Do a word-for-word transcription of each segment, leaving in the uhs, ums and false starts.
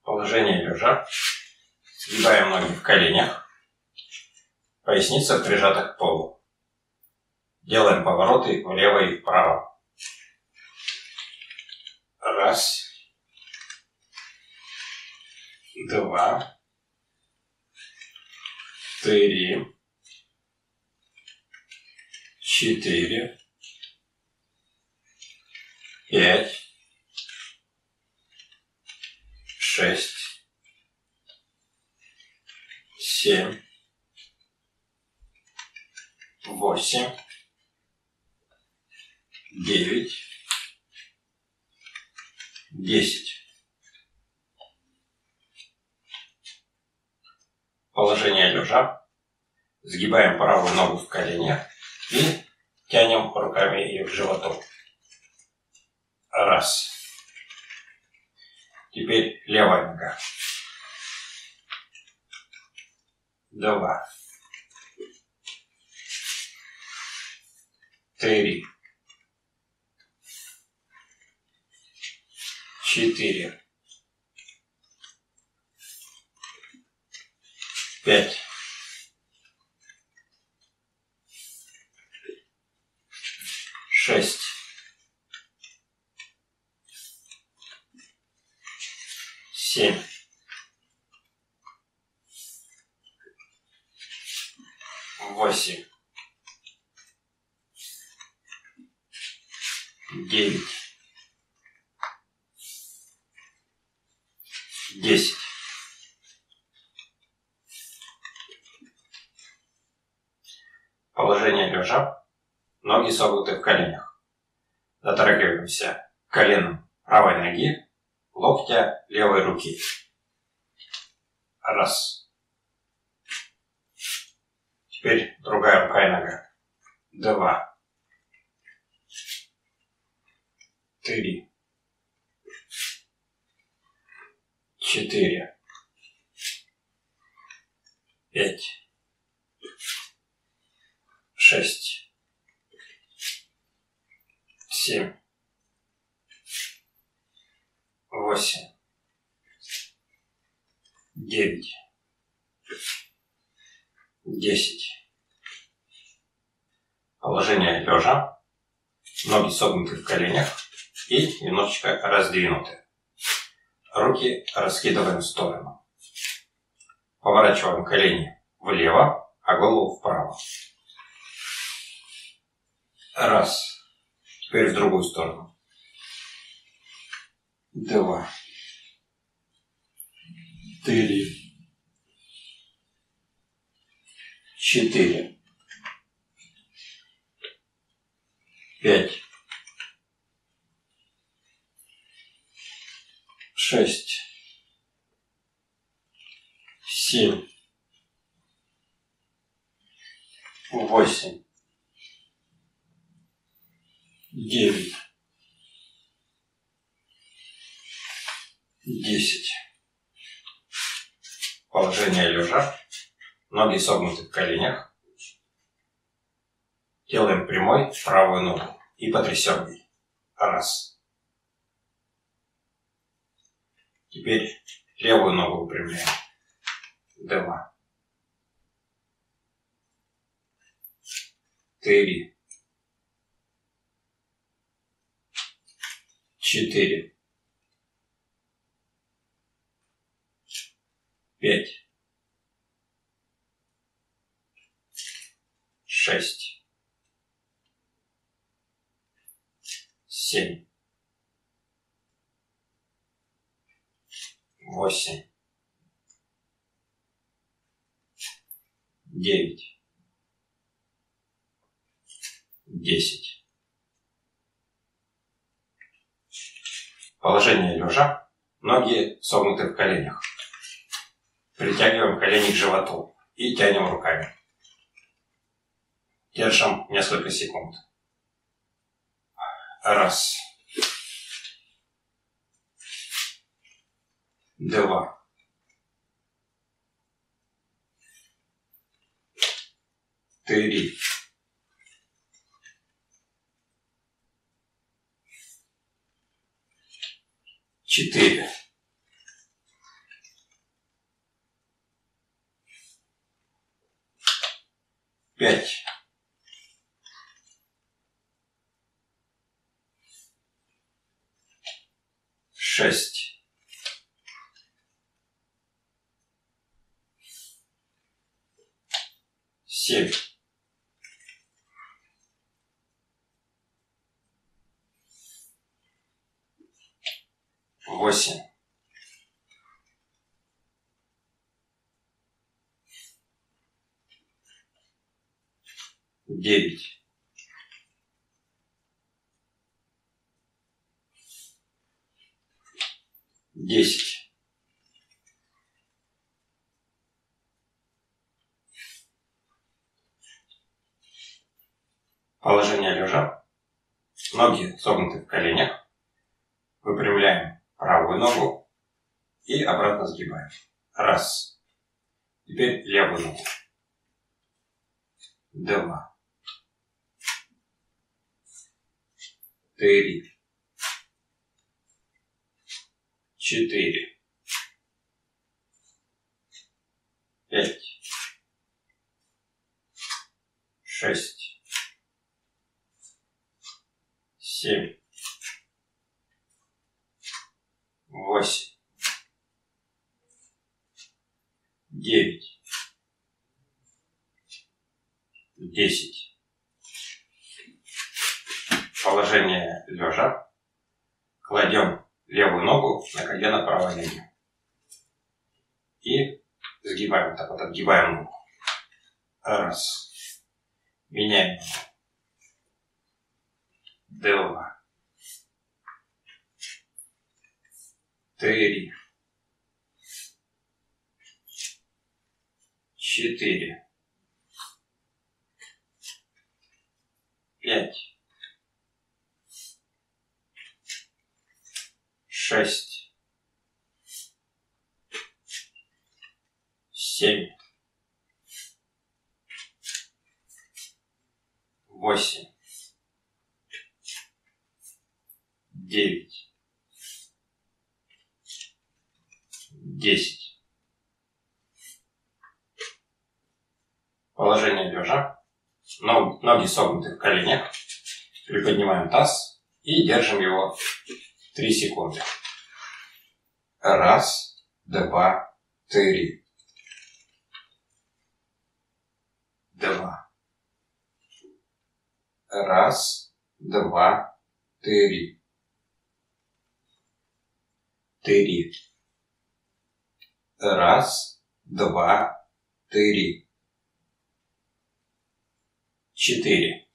Положение лежа. Сгибаем ноги в коленях. Поясница прижата к полу. Делаем повороты влево и вправо. Раз. Два. Три. Четыре. Пять. Шесть. Семь. Восемь. Девять. Десять. Положение лежа. Сгибаем правую ногу в коленях и тянем руками ее к животу. Раз. Теперь левая нога. Два. Три. Четыре. Пять. Шесть. Семь. Восемь. Девять. Десять. Положение лежа. Ноги согнуты в коленях. Дотрагиваемся коленом правой ноги, локтя левой руки. Раз. Теперь другая рука и нога. Два. Три. Четыре. Пять. Шесть. Семь. Восемь. Девять. Десять. Положение лежа. Ноги согнуты в коленях и немножечко раздвинуты. Руки раскидываем в сторону. Поворачиваем колени влево, а голову вправо. Раз. Теперь в другую сторону. Два. Три. Четыре. Пять. Шесть. Семь. Восемь. Девять. Десять. Положение лежа. Ноги согнуты в коленях. Делаем прямой правую ногу и потрясем ей. Раз. Теперь левую ногу выпрямляем. Два. Три. Четыре. Пять. Шесть. Семь. Восемь. Девять. Десять. Положение лежа. Ноги согнуты в коленях. Притягиваем колени к животу и тянем руками. Держим несколько секунд. Раз. Два. Три. Четыре. пять, шесть, семь, восемь, девять, десять, положение лежа, ноги согнуты в коленях, выпрямляем правую ногу и обратно сгибаем. Раз. Теперь левую ногу. Два. Три. Четыре. Пять. Шесть. Семь. Восемь. Девять. Десять. Положение лежа. Кладем левую ногу на колено правой ноги. И сгибаем, так вот отгибаем ногу. Раз. Меняем ногу. Два. Три. Четыре. Пять. Шесть. Семь. Восемь. Девять. Десять. Положение лежа. Ноги согнуты в коленях. Приподнимаем таз и держим его три секунды. Раз, два, три. Два. Раз, два, три. Три. Раз, два, три. Четыре.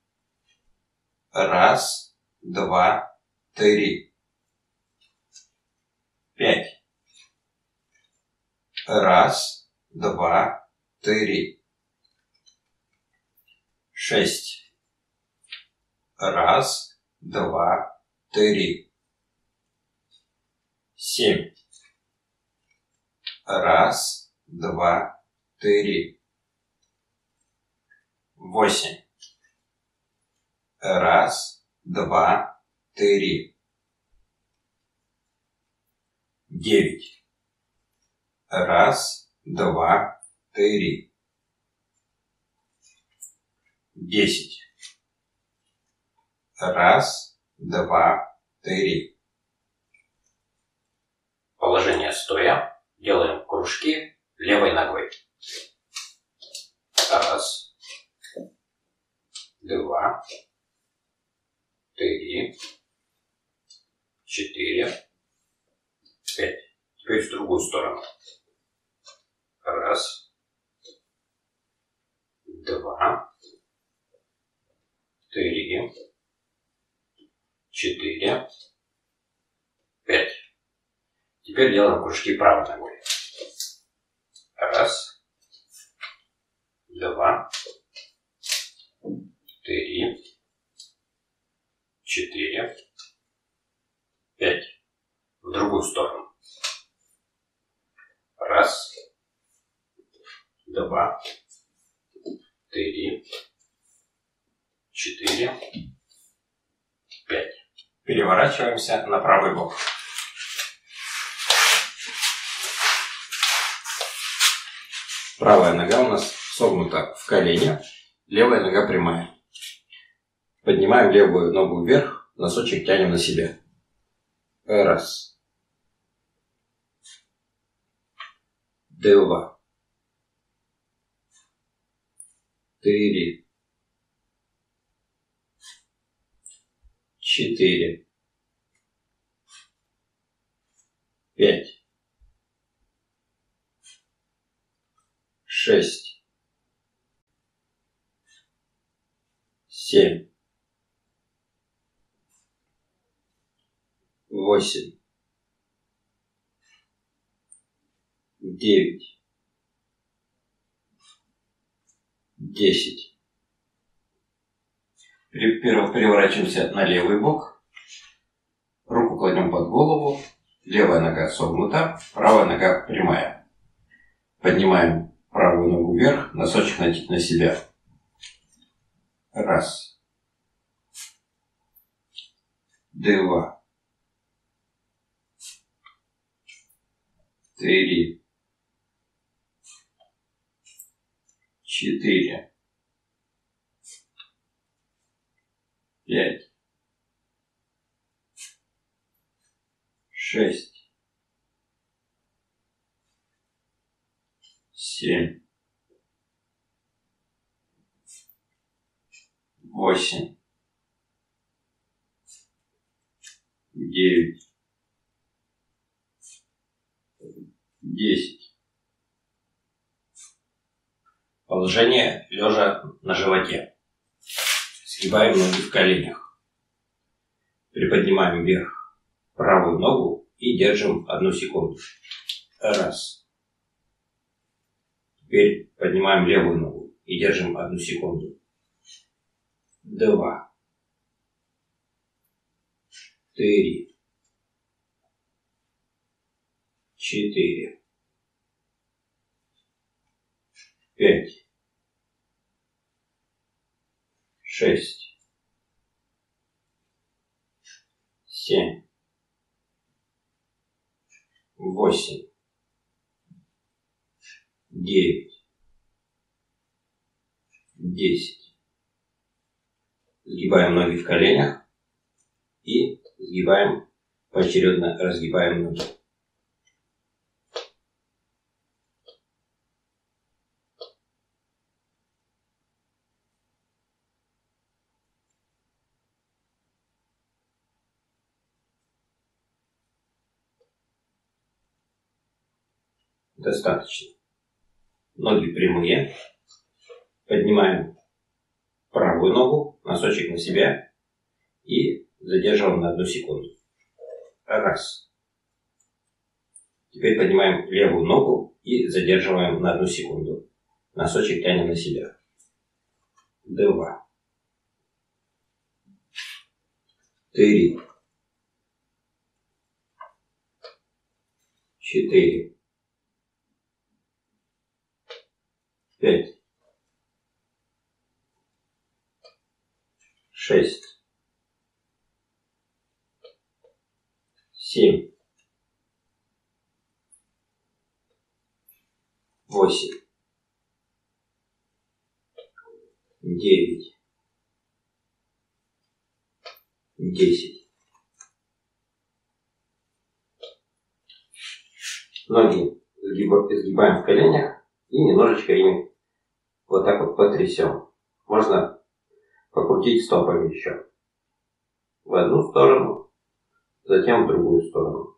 Раз, два, три. Пять. Раз, два, три. Шесть. Раз, два, три. Семь. Раз, два, три. Восемь. Раз, два, три. Девять. Раз, два, три. Десять. Раз, два, три. Положение стоя. Делаем кружки левой ногой. Раз, два, три, четыре, пять. Теперь в другую сторону. Раз, два, три, четыре, пять. Теперь делаем кружки правой ногой. Раз, два, три, четыре, пять. В другую сторону. Раз, два, три, четыре, пять. Переворачиваемся на правый бок. Правая нога у нас согнута в колене. Левая нога прямая. Поднимаем левую ногу вверх, носочек тянем на себя. Раз. Два. Три. Четыре. Пять. Шесть. Семь. Восемь. Девять. Десять. Переворачиваемся на левый бок. Руку кладем под голову. Левая нога согнута, правая нога прямая. Поднимаем правую ногу вверх, носочек натянуть на себя. Раз. Два. Три. Четыре. Пять. Шесть. Семь. Восемь. Девять. Десять. Положение лежа на животе. Сгибаем ноги в коленях. Приподнимаем вверх правую ногу и держим одну секунду. Раз. Теперь поднимаем левую ногу и держим одну секунду. Два. Три. Четыре. Пять. Шесть. Семь. Восемь. Девять. Десять. Сгибаем ноги в коленях и сгибаем, поочередно разгибаем ноги. Достаточно. Ноги прямые. Поднимаем правую ногу, носочек на себя и задерживаем на одну секунду. Раз. Теперь поднимаем левую ногу и задерживаем на одну секунду. Носочек тянем на себя. Два. Три. Четыре. Пять. Шесть. Семь. Восемь. Девять. Десять. Ноги изгибаем в коленях и немножечко ими вот так вот потрясем. Можно покрутить стопами еще. В одну сторону, затем в другую сторону.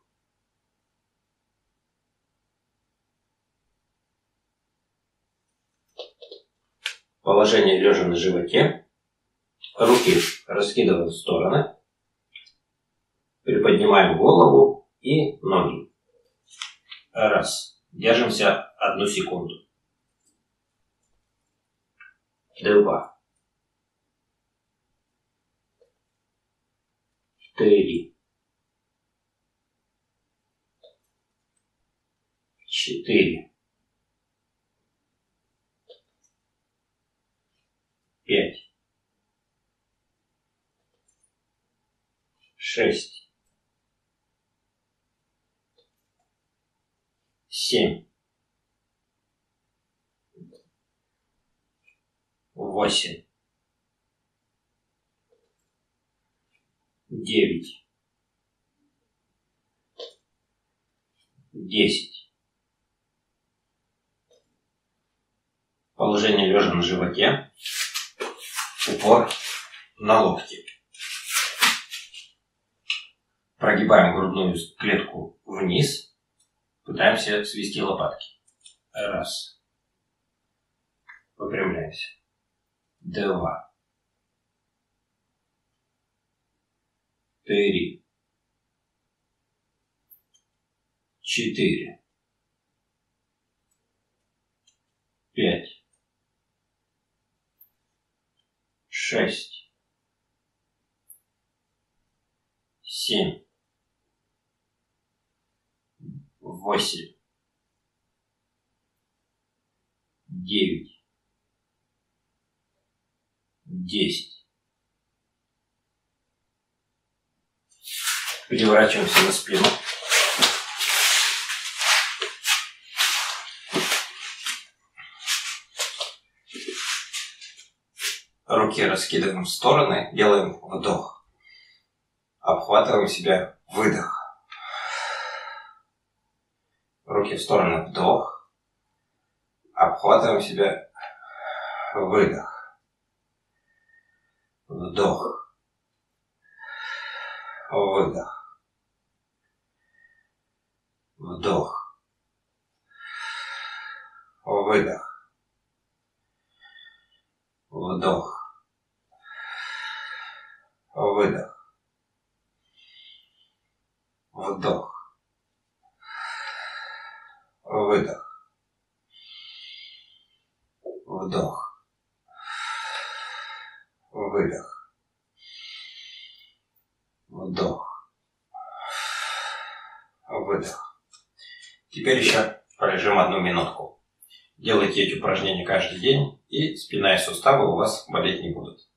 Положение лежа на животе. Руки раскидываем в стороны. Приподнимаем голову и ноги. Раз. Держимся одну секунду. Два. Три. Четыре. Пять. Шесть. Семь. восемь, девять, десять. Положение лежа на животе, упор на локти. Прогибаем грудную клетку вниз, пытаемся свести лопатки. Раз. Выпрямляемся. Два. Три. Четыре. Пять. Шесть. Семь. Восемь. Девять. Десять. Переворачиваемся на спину. Руки раскидываем в стороны, делаем вдох. Обхватываем себя, выдох. Руки в стороны, вдох. Обхватываем себя, выдох. Вдох. Выдох. Вдох. Выдох. Вдох. Выдох. Вдох. Выдох. Вдох. Выдох. Вдох. Выдох. Теперь еще полежим одну минутку. Делайте эти упражнения каждый день, и спина и суставы у вас болеть не будут.